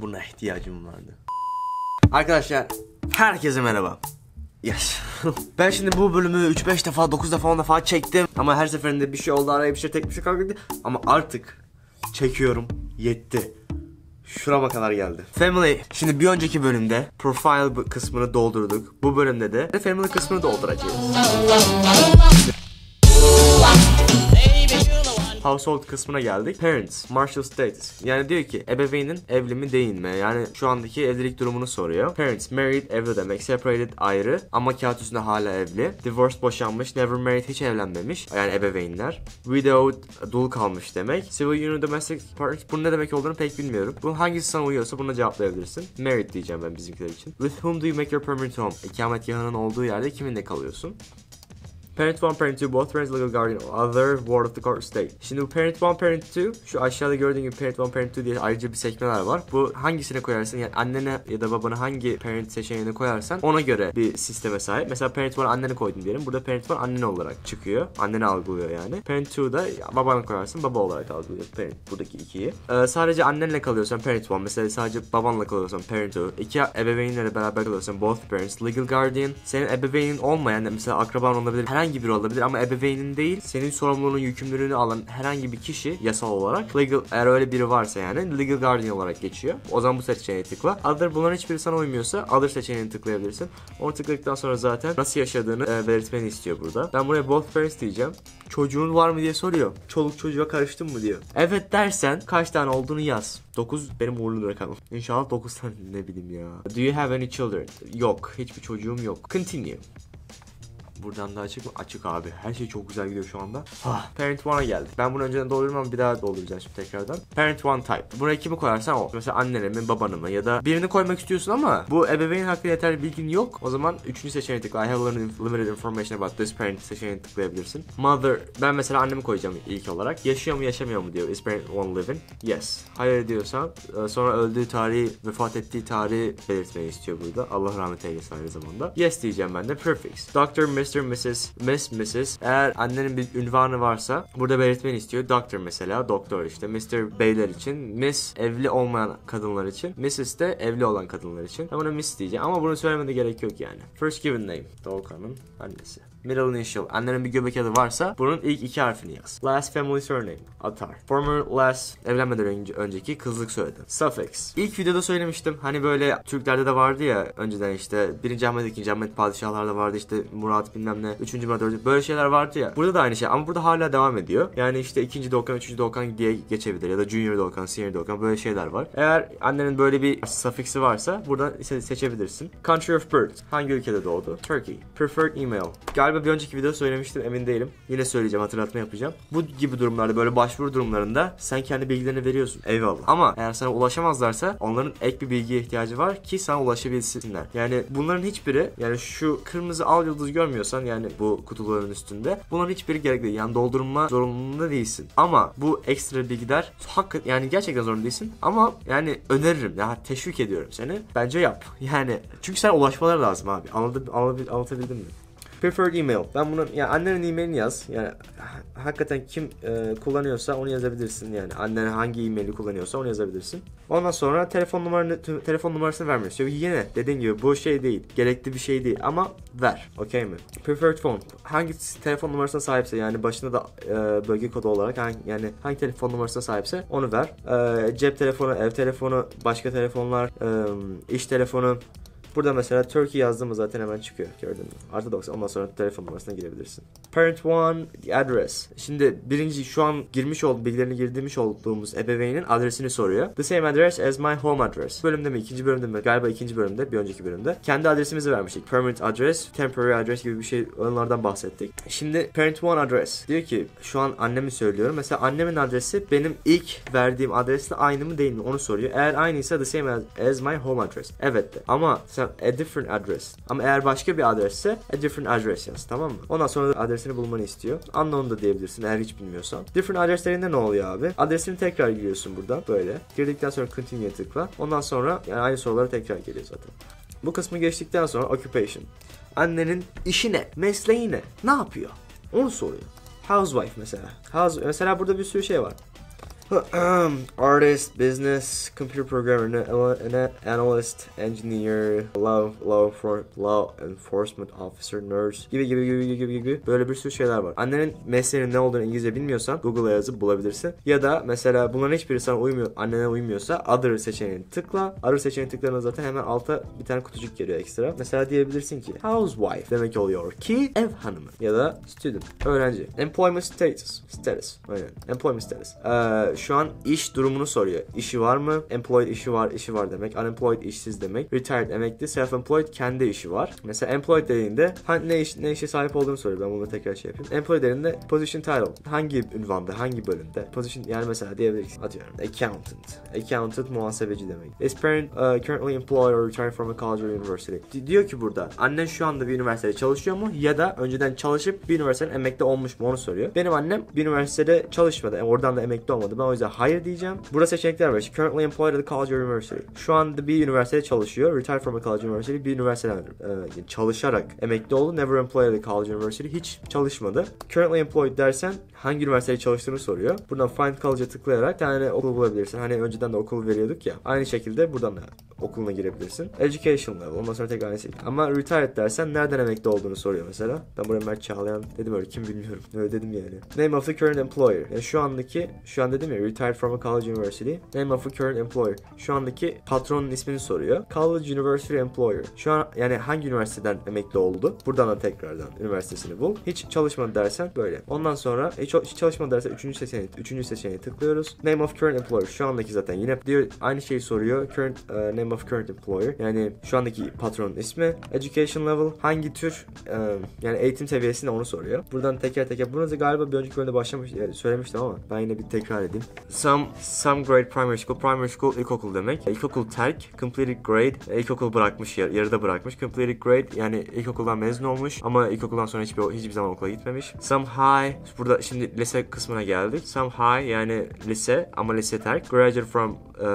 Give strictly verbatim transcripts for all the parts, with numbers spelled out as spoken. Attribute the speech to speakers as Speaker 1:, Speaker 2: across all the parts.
Speaker 1: Buna ihtiyacım vardı. Arkadaşlar herkese merhaba. Yes. Ben şimdi bu bölümü üç beş defa dokuz defa on defa çektim. Ama her seferinde bir şey oldu, araya bir şey tek bir şey kalktı. Ama artık çekiyorum, yetti. Şurama kadar geldi. Family. Şimdi bir önceki bölümde profile kısmını doldurduk. Bu bölümde de family kısmını dolduracağız. Household kısmına geldik. Parents, marital status. Yani diyor ki ebeveynin evli mi değil mi? Yani şu andaki evlilik durumunu soruyor. Parents, married, evli demek. Separated, ayrı. Ama kağıt üstünde hala evli. Divorced, boşanmış. Never married, hiç evlenmemiş. Yani ebeveynler. Widowed, dul kalmış demek. Civil union, domestic partners. Bunun ne demek olduğunu pek bilmiyorum. Bu hangisi sana uyuyorsa buna cevaplayabilirsin. Married diyeceğim ben bizimkiler için. With whom do you make your permanent home? İkametgahının olduğu yerde kiminle kalıyorsun? Parent one, Parent two, both parents, legal guardian, other, ward of the court, state. Şimdi bu Parent one, Parent two, şu aşağıda gördüğün gibi Parent one, Parent two diye ayrıca bir sekmeler var. Bu hangisine koyarsın, yani annene ya da babana hangi parent seçeneğini koyarsan ona göre bir sisteme sahip. Mesela Parent one anneni koydun diyelim. Burada Parent one annen olarak çıkıyor. Anneni algılıyor yani. Parent two da babana koyarsın, baba olarak algılıyor. Parent, buradaki ikiyi. Ee, sadece annenle kalıyorsan Parent one, mesela sadece babanla kalıyorsan Parent two. İki ebeveynlerle beraber kalıyorsan both parents, legal guardian. Senin ebeveynin olmayan, mesela akraban olabilir, herhangi biri olabilir ama ebeveynin değil, senin sorumluluğunu, yükümlülüğünü alan herhangi bir kişi yasal olarak, legal, eğer öyle biri varsa yani legal guardian olarak geçiyor. O zaman bu seçeneğe tıkla. Other, bunların hiçbiri sana uymuyorsa other seçeneğini tıklayabilirsin. Onu tıkladıktan sonra zaten nasıl yaşadığını e, belirtmeni istiyor burada. Ben buraya both parents diyeceğim. Çocuğun var mı diye soruyor. Çoluk çocuğa karıştın mı diyor. Evet dersen kaç tane olduğunu yaz. dokuz benim uğurlu rakamım. İnşallah dokuz tane, ne bileyim ya. Do you have any children? Yok. Hiçbir çocuğum yok. Continue. Buradan da açık mı? Açık abi. Her şey çok güzel gidiyor şu anda. Ah, Parent one'a geldik. Ben bunu önceden doldururum ama bir daha dolduracağım şimdi tekrardan. Parent one type. Buraya kimi koyarsan o. Mesela annene mi, babana mı ya da birini koymak istiyorsun ama bu ebeveyn hakkında yeterli bilgin yok. O zaman üçüncü seçeneğe tıkla. I have limited information about this parent seçeneğine tıklayabilirsin. Mother. Ben mesela annemi koyacağım ilk olarak. Yaşıyor mu, yaşamıyor mu diyor. Is parent one living? Yes. Hayır diyorsan sonra öldüğü tarihi, vefat ettiği tarihi belirtmeyi istiyor burada. Allah rahmet eylesin aynı zamanda. Yes diyeceğim ben de. Prefix. Doctor, mister, missus, miss, missus. Eğer annenin bir ünvanı varsa burada belirtmeni istiyor. Doctor mesela, doktor işte. mister beyler için, miss evli olmayan kadınlar için, missus de evli olan kadınlar için. Ben buna miss diyeceğim ama bunu söylemene gerek yok yani. First given name, Doğukan'ın annesi. Middle initial, annenin bir göbek adı varsa bunun ilk iki harfini yaz. Last family surname, Atar. Former last, evlenmeden önce, önceki kızlık soyadı. Suffix. İlk videoda söylemiştim. Hani böyle Türklerde de vardı ya önceden işte birinci Ahmet, ikinci Ahmet padişahlarda vardı işte Murat bilmem ne, üçüncü Murat, dördüncü, böyle şeyler vardı ya. Burada da aynı şey ama burada hala devam ediyor. Yani işte ikinci Doğukan, üçüncü Doğukan diye geçebilir ya da Junior Doğukan, Senior Doğukan, böyle şeyler var. Eğer annenin böyle bir suffix'i varsa buradan seçebilirsin. Country of birth, hangi ülkede doğdu? Turkey. Preferred email. Galiba bir önceki videoda söylemiştim, emin değilim. Yine söyleyeceğim, hatırlatma yapacağım. Bu gibi durumlarda, böyle başvuru durumlarında sen kendi bilgilerini veriyorsun. Eyvallah. Ama eğer sana ulaşamazlarsa onların ek bir bilgiye ihtiyacı var ki sana ulaşabilsinler. Yani bunların hiçbiri, yani şu kırmızı al yıldız görmüyorsan yani bu kutuların üstünde, bunların hiçbiri gerekli değil. Yani doldurma zorunluluğunda değilsin. Ama bu ekstra bilgiler hakikaten, yani gerçekten zorunda değilsin. Ama yani öneririm. Ya teşvik ediyorum seni. Bence yap. Yani çünkü sen ulaşmaları lazım abi. Anladım, anlatabildim mi? Preferred email. Ben bunu, yani annenin e-mailini yaz. Yani hakikaten kim e, kullanıyorsa onu yazabilirsin yani. Annen hangi e-maili kullanıyorsa onu yazabilirsin. Ondan sonra telefon numaranı telefon numarasını vermek istiyor. Yine dediğim gibi bu şey değil. Gerekli bir şey değil ama ver. Okey mi? Preferred phone. Hangi telefon numarasına sahipse, yani başında da e, bölge kodu olarak hangi, yani hangi telefon numarasına sahipse onu ver. E, cep telefonu, ev telefonu, başka telefonlar, e, iş telefonu. Burada mesela Turkey yazdığımız zaten hemen çıkıyor. Gördün mü? Artı doksan. Ondan sonra telefon numarasına girebilirsin. Parent one address. Şimdi birinci, şu an girmiş olduğum, bilgilerini girdirmiş olduğumuz ebeveynin adresini soruyor. The same address as my home address. Bölümde mi? İkinci bölümde mi? Galiba ikinci bölümde. Bir önceki bölümde. Kendi adresimizi vermiştik. Permanent address, temporary address gibi bir şey, onlardan bahsettik. Şimdi parent one address. Diyor ki şu an annemi söylüyorum. Mesela annemin adresi benim ilk verdiğim adresle aynı mı değil mi? Onu soruyor. Eğer aynıysa the same as my home address. Evet de. Ama sen a different address. Ama eğer başka bir adresse a different address yaz, tamam mı? Ondan sonra adresini bulmanı istiyor. Unknown da diyebilirsin eğer hiç bilmiyorsan. Different adreslerinde ne oluyor abi? Adresini tekrar giriyorsun buradan böyle. Girdikten sonra continue'ye tıkla. Ondan sonra yani aynı sorulara tekrar geliyor zaten. Bu kısmı geçtikten sonra occupation. Annenin işi ne? Mesleği ne? Ne yapıyor? Onu soruyor. Housewife mesela. House, mesela burada bir sürü şey var. Artist, business, computer programmer, analyst, engineer, law, law for law enforcement officer, nurse gibi gibi gibi gibi gibi böyle bir sürü şeyler var. Annenin mesleğinin ne olduğunu İngilizce bilmiyorsan Google'a yazıp bulabilirsin. Ya da mesela bunların hiçbiri sana uymuyor, annene uymuyorsa other seçeneğini tıkla. Other seçeneğini tıkladığında zaten hemen alta bir tane kutucuk geliyor ekstra. Mesela diyebilirsin ki housewife demek oluyor ki ev hanımı ya da student, öğrenci. Employment status, status. Aynen. Employment status. Ee, şu an iş durumunu soruyor. İşi var mı? Employed işi var, işi var demek. Unemployed işsiz demek. Retired emekli. Self-employed kendi işi var. Mesela employed dediğinde ne iş ne işe sahip olduğunu soruyor. Ben bunu tekrar şey yapayım. Employed dediğinde position title. Hangi ünvanda, hangi bölümde? Position yani mesela diyebilirsin. Atıyorum. Accountant. Accountant muhasebeci demek. Is parent uh, currently employed or retired from a college or university? D- diyor ki burada annen şu anda bir üniversitede çalışıyor mu ya da önceden çalışıp bir üniversiteden emekli olmuş mu onu soruyor. Benim annem bir üniversitede çalışmadı. Yani oradan da emekli olmadı. Ben o yüzden hayır diyeceğim. Burada seçenekler var. She currently employed at a college or university. Şu anda bir üniversitede çalışıyor. Retired from a college or university. Bir üniversiteden e, çalışarak emekli oldu. Never employed at a college or university. Hiç çalışmadı. Currently employed dersen hangi üniversitede çalıştığını soruyor. Buradan find college'a tıklayarak bir tane okul bulabilirsin. Hani önceden de okul veriyorduk ya. Aynı şekilde buradan da okuluna girebilirsin. Education level. Ondan sonra tekrar aynı şey. Ama retired dersen nereden emekli olduğunu soruyor mesela. Ben buraya Mert Çağlayan dedim, öyle kim bilmiyorum. Öyle dedim yani. Name of the current employer. Yani şu andaki, şu an dedim ya retired from a college university. Name of the current employer. Şu andaki patronun ismini soruyor. College university employer. Şu an yani hangi üniversiteden emekli oldu? Buradan da tekrardan üniversitesini bul. Hiç çalışmadı dersen böyle. Ondan sonra hiç, hiç çalışmadı dersen üçüncü seçeneği, üçüncü seçeneği tıklıyoruz. Name of current employer. Şu andaki zaten yine diyor, aynı şeyi soruyor. Current uh, name of current employer. Yani şu andaki patronun ismi. Education level. Hangi tür um, yani eğitim seviyesinde onu soruyor. Buradan teker teker. Bunu da galiba bir önceki bölümde başlamış yani söylemiştim ama ben yine bir tekrar edeyim. Some some grade primary school. Primary school ilkokul demek. İlkokul terk. Completed grade. İlkokul bırakmış, yar, yarıda bırakmış. Completed grade yani ilkokuldan mezun olmuş ama ilkokuldan sonra hiçbir hiçbir zaman okula gitmemiş. Some high. Burada şimdi lise kısmına geldik. Some high yani lise ama lise terk. Graduate from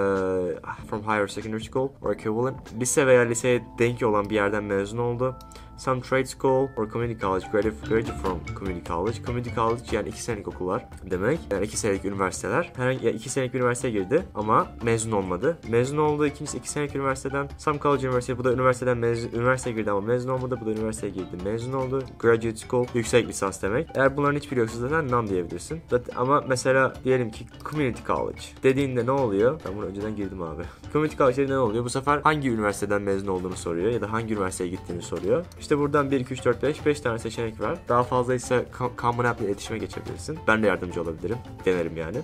Speaker 1: uh, from higher secondary school or equivalent. Lise veya liseye denk olan bir yerden mezun oldu. Some trade school or community college, graduate from community college. Community college yani iki senelik okullar demek. Yani iki senelik üniversiteler. Herhangi ya iki senelik üniversiteye girdi ama mezun olmadı. Mezun olduğu ikincisi iki senelik üniversiteden. Some college university, bu da üniversiteden mezun, üniversiteye girdi ama mezun olmadı. Bu da üniversiteye girdi, mezun oldu. Graduate school, yüksek lisans demek. Eğer bunların hiçbiri yoksa zaten none diyebilirsin. Ama mesela diyelim ki community college dediğinde ne oluyor? Ben bunu önceden girdim abi. Community college dediğinde ne oluyor? Bu sefer hangi üniversiteden mezun olduğunu soruyor ya da hangi üniversiteye gittiğini soruyor. İşte buradan bir, iki, üç, dört, beş, beş tane seçenek var. Daha fazlaysa Common App'le iletişime geçebilirsin. Ben de yardımcı olabilirim. Denerim yani.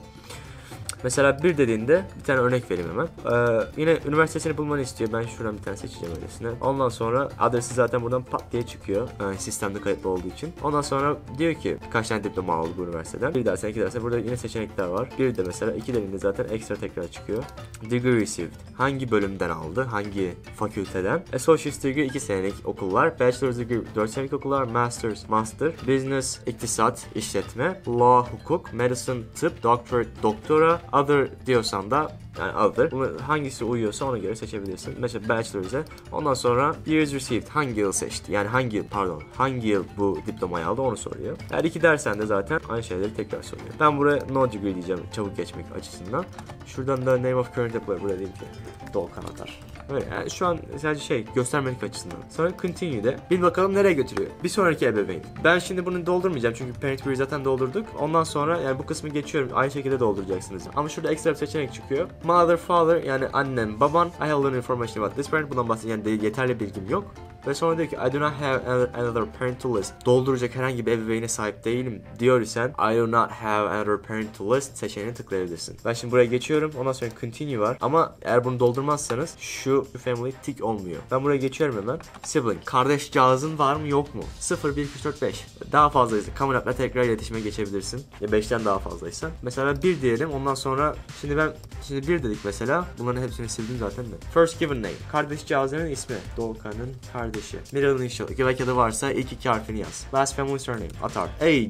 Speaker 1: Mesela bir dediğinde bir tane örnek vereyim hemen. Ee, yine üniversitesini bulmanı istiyor. Ben şuradan bir tane seçeceğim öylesine. Ondan sonra adresi zaten buradan pat diye çıkıyor. Yani sistemde kayıtlı olduğu için. Ondan sonra diyor ki kaç tane diploma aldı bu üniversiteden. Bir dersen iki dersen burada yine seçenekler var. Bir de mesela iki dediğinde zaten ekstra tekrar çıkıyor. Degree received. Hangi bölümden aldı? Hangi fakülteden? Associate degree iki senelik okullar. Bachelor's degree dört senelik okullar. Master's, master. Business, iktisat, işletme. Law, hukuk. Medicine, tıp. Doctorate, doktora. Other diyorsan da yani other. Bunu hangisi uyuyorsa ona göre seçebilirsin. Mesela bachelor'e. Ondan sonra years received. Hangi yıl seçti? Yani hangi yıl pardon. Hangi yıl bu diplomayı aldı onu soruyor. Eğer iki dersen de zaten aynı şeyleri tekrar soruyor. Ben buraya no degree diyeceğim çabuk geçmek açısından. Şuradan da name of current employer buraya diyeyim ki Doğukan Atar. Öyle yani şu an sadece şey göstermelik açısından. Sonra continue'de bir bakalım nereye götürüyor. Bir sonraki ebeveyn. Ben şimdi bunu doldurmayacağım çünkü parent query zaten doldurduk. Ondan sonra yani bu kısmı geçiyorum. Aynı şekilde dolduracaksınız. Ama şurada ekstra bir seçenek çıkıyor. Mother, father yani annen, baban. I have learned information about this parent. Bundan bahsediyor. Yani yeterli bilgim yok. Ve sonra diyor ki I do not have another parent to list. Dolduracak herhangi bir ebeveyne sahip değilim diyor isen I do not have another parent to list seçeneğini tıklayabilirsin. Ben şimdi buraya geçiyorum. Ondan sonra continue var. Ama eğer bunu doldurmazsanız şu family tick olmuyor. Ben buraya geçiyorum hemen. Sibling. Kardeşcağızın var mı yok mu? sıfır, bir, iki, üç, dört, beş. Daha fazlaysa Common App'la tekrar iletişime geçebilirsin. Ya beşten daha fazlaysa. Mesela bir diyelim. Ondan sonra şimdi ben şimdi bir dedik mesela. Bunların hepsini sildim zaten de. First given name. Kardeşcağızının ismi. Doğukan'ın kardeşi. Middle initial. İki belki de varsa ilk iki harfini yaz. Last family surname. Atar. Age.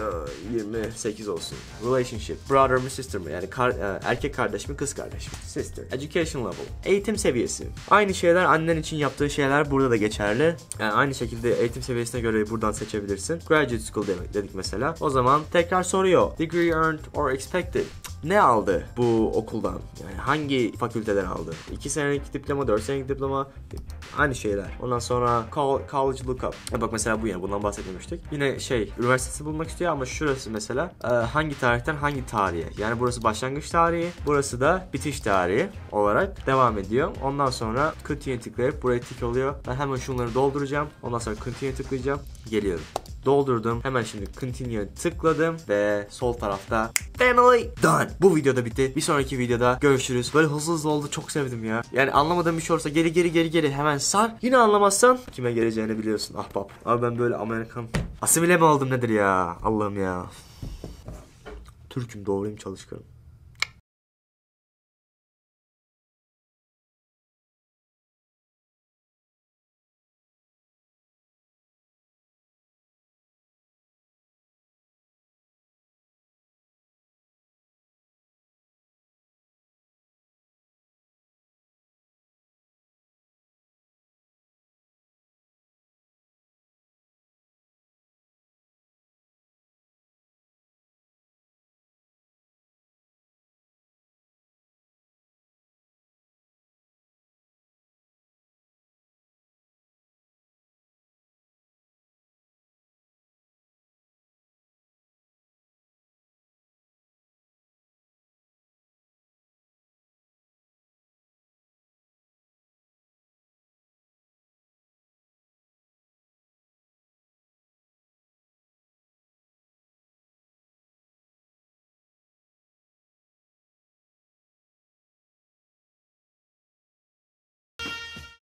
Speaker 1: yirmi sekiz olsun. Relationship. Brother mı sister mı? Yani kar, e, erkek kardeş mi kız kardeş mi? Sister. Education level. Eğitim seviyesi. Aynı şeyler annen için yaptığı şeyler burada da geçerli. Yani aynı şekilde eğitim seviyesine göre buradan seçebilirsin. Graduate school demek dedik mesela. O zaman tekrar soruyor. Degree earned or expected. ne aldı bu okuldan? Yani hangi fakülteden aldı? iki senelik diploma, dört senelik diploma, aynı şeyler. Ondan sonra college lookup. Ya bak mesela bu, yani bundan bahsetmemiştik. Yine şey, üniversitesi bulmak istiyor ama şurası mesela e, hangi tarihten hangi tarihe? Yani burası başlangıç tarihi, burası da bitiş tarihi olarak devam ediyor. Ondan sonra continue tıklayıp buraya tik oluyor. Ben hemen şunları dolduracağım. Ondan sonra continue tıklayacağım. Geliyorum. Doldurdum. Hemen şimdi continue tıkladım ve sol tarafta family done. Bu videoda bitti. Bir sonraki videoda görüşürüz. Böyle hızlı hızlı oldu. Çok sevdim ya. Yani anlamadığım bir şey olursa geri geri geri geri hemen sar. Yine anlamazsan kime geleceğini biliyorsun ahbap. Abi ben böyle Amerikan asimile mi oldum nedir ya? Allah'ım ya. Türk'üm, doğruyum, çalışkanım.